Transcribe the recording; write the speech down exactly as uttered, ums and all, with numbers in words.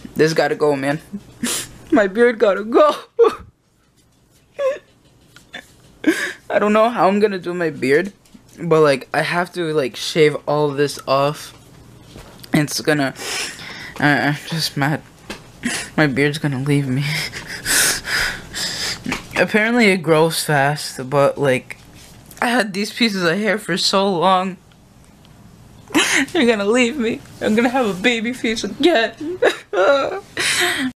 This gotta go, man. My beard gotta go. I don't know how I'm gonna do my beard, but like I have to like shave all of this off. It's gonna. Uh, I'm just mad. My beard's gonna leave me. Apparently it grows fast, but like I had these pieces of hair for so long. They're gonna leave me. I'm gonna have a baby face again.